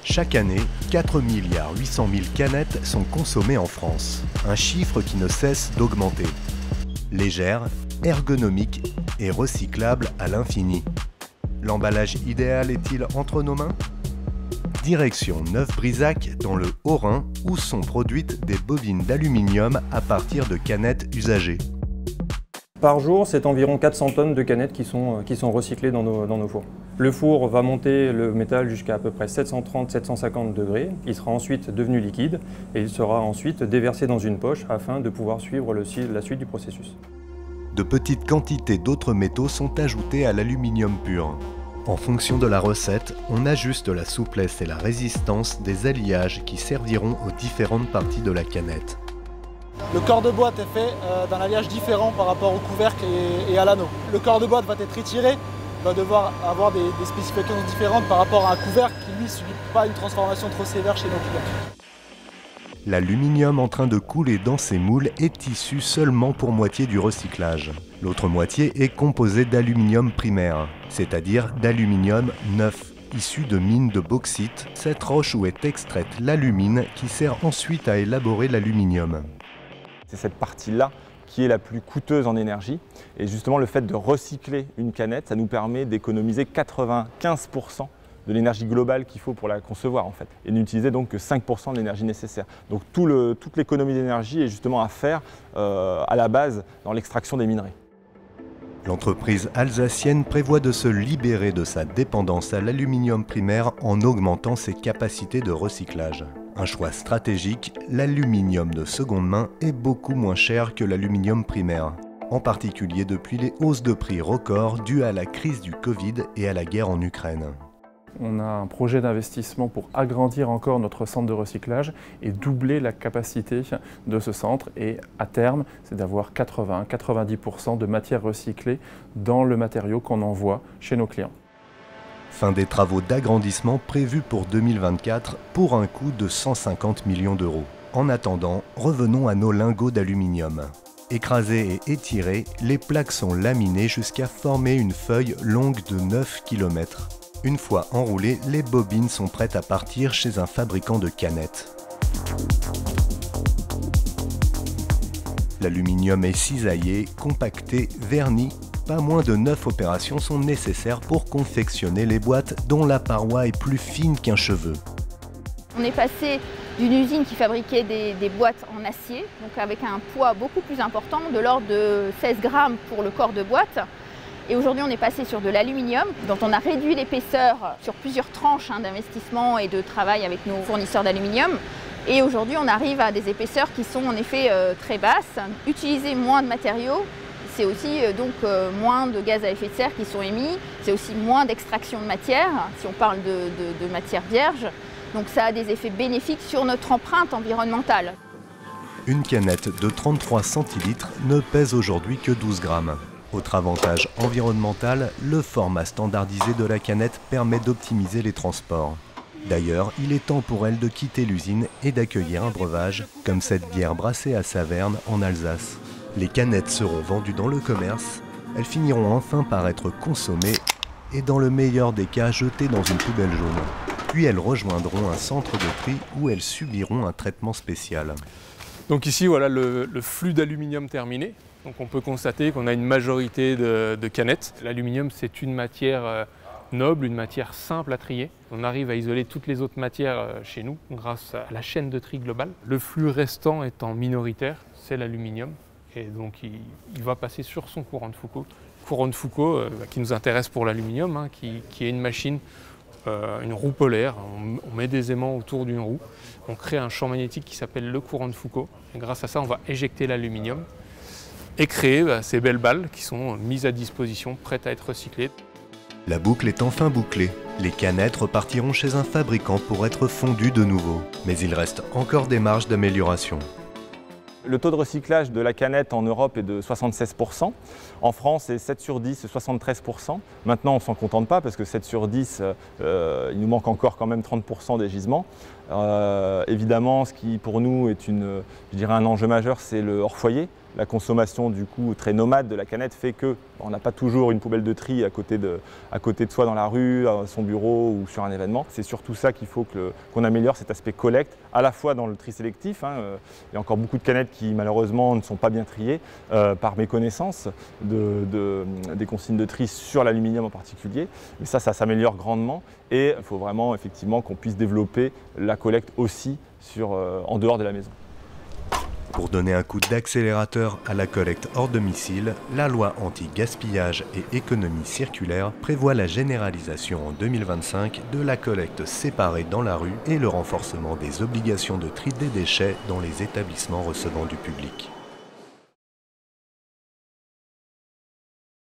Chaque année, 4,8 milliards canettes sont consommées en France, un chiffre qui ne cesse d'augmenter. Légère, ergonomique et recyclable à l'infini. L'emballage idéal est-il entre nos mains? Direction Neuf-Brisach dans le Haut-Rhin où sont produites des bobines d'aluminium à partir de canettes usagées. Par jour, c'est environ 400 tonnes de canettes qui sont recyclées dans nos fours. Le four va monter le métal jusqu'à peu près 730-750 degrés. Il sera ensuite devenu liquide et il sera ensuite déversé dans une poche afin de pouvoir suivre la suite du processus. De petites quantités d'autres métaux sont ajoutées à l'aluminium pur. En fonction de la recette, on ajuste la souplesse et la résistance des alliages qui serviront aux différentes parties de la canette. Le corps de boîte est fait d'un alliage différent par rapport au couvercle et à l'anneau. Le corps de boîte va être étiré, va devoir avoir des spécifications différentes par rapport à un couvercle qui lui ne subit pas une transformation trop sévère chez nos clients. L'aluminium en train de couler dans ces moules est issu seulement pour moitié du recyclage. L'autre moitié est composée d'aluminium primaire, c'est-à-dire d'aluminium neuf, issu de mines de bauxite, cette roche où est extraite l'alumine qui sert ensuite à élaborer l'aluminium. C'est cette partie-là qui est la plus coûteuse en énergie. Et justement, le fait de recycler une canette, ça nous permet d'économiser 95% de l'énergie globale qu'il faut pour la concevoir en fait. Et n'utiliser donc que 5% de l'énergie nécessaire. Donc toute l'économie d'énergie est justement à faire à la base dans l'extraction des minerais. L'entreprise alsacienne prévoit de se libérer de sa dépendance à l'aluminium primaire en augmentant ses capacités de recyclage. Un choix stratégique, l'aluminium de seconde main est beaucoup moins cher que l'aluminium primaire, en particulier depuis les hausses de prix records dues à la crise du Covid et à la guerre en Ukraine. On a un projet d'investissement pour agrandir encore notre centre de recyclage et doubler la capacité de ce centre. Et à terme, c'est d'avoir 80-90% de matière recyclée dans le matériau qu'on envoie chez nos clients. Fin des travaux d'agrandissement prévus pour 2024 pour un coût de 150 millions d'euros. En attendant, revenons à nos lingots d'aluminium. Écrasés et étirés, les plaques sont laminées jusqu'à former une feuille longue de 9 km. Une fois enroulées, les bobines sont prêtes à partir chez un fabricant de canettes. L'aluminium est cisaillé, compacté, verni. Pas moins de 9 opérations sont nécessaires pour confectionner les boîtes dont la paroi est plus fine qu'un cheveu. On est passé d'une usine qui fabriquait des boîtes en acier, donc avec un poids beaucoup plus important, de l'ordre de 16 grammes pour le corps de boîte. Et aujourd'hui, on est passé sur de l'aluminium, dont on a réduit l'épaisseur sur plusieurs tranches d'investissement et de travail avec nos fournisseurs d'aluminium. Et aujourd'hui, on arrive à des épaisseurs qui sont en effet très basses. Utiliser moins de matériaux, c'est aussi moins de gaz à effet de serre qui sont émis. C'est aussi moins d'extraction de matière, si on parle de matière vierge. Donc ça a des effets bénéfiques sur notre empreinte environnementale. Une canette de 33 centilitres ne pèse aujourd'hui que 12 grammes. Autre avantage environnemental, le format standardisé de la canette permet d'optimiser les transports. D'ailleurs, il est temps pour elle de quitter l'usine et d'accueillir un breuvage, comme cette bière brassée à Saverne en Alsace. Les canettes seront vendues dans le commerce, elles finiront enfin par être consommées et dans le meilleur des cas jetées dans une poubelle jaune. Puis elles rejoindront un centre de tri où elles subiront un traitement spécial. Donc ici, voilà le flux d'aluminium terminé. Donc on peut constater qu'on a une majorité de canettes. L'aluminium, c'est une matière noble, une matière simple à trier. On arrive à isoler toutes les autres matières chez nous grâce à la chaîne de tri globale. Le flux restant étant minoritaire, c'est l'aluminium. Et donc il va passer sur son courant de Foucault. Courant de Foucault qui nous intéresse pour l'aluminium, qui est une machine, une roue polaire. On met des aimants autour d'une roue. On crée un champ magnétique qui s'appelle le courant de Foucault. Et grâce à ça, on va éjecter l'aluminium et créer ces belles balles qui sont mises à disposition, prêtes à être recyclées. La boucle est enfin bouclée. Les canettes repartiront chez un fabricant pour être fondues de nouveau. Mais il reste encore des marges d'amélioration. Le taux de recyclage de la canette en Europe est de 76%. En France, c'est 7 sur 10, 73%. Maintenant, on ne s'en contente pas parce que 7 sur 10, il nous manque encore quand même 30% des gisements. Évidemment, ce qui pour nous est un enjeu majeur, c'est le hors-foyer. La consommation du coup très nomade de la canette fait qu'on n'a pas toujours une poubelle de tri à côté de soi dans la rue, à son bureau ou sur un événement. C'est surtout ça qu'il faut qu'on améliore, cet aspect collecte, à la fois dans le tri sélectif. Il y a encore beaucoup de canettes qui malheureusement ne sont pas bien triées par méconnaissance des consignes de tri sur l'aluminium en particulier. Mais ça s'améliore grandement et il faut vraiment effectivement qu'on puisse développer la collecte aussi en dehors de la maison. Pour donner un coup d'accélérateur à la collecte hors domicile, la loi anti-gaspillage et économie circulaire prévoit la généralisation en 2025 de la collecte séparée dans la rue et le renforcement des obligations de tri des déchets dans les établissements recevant du public.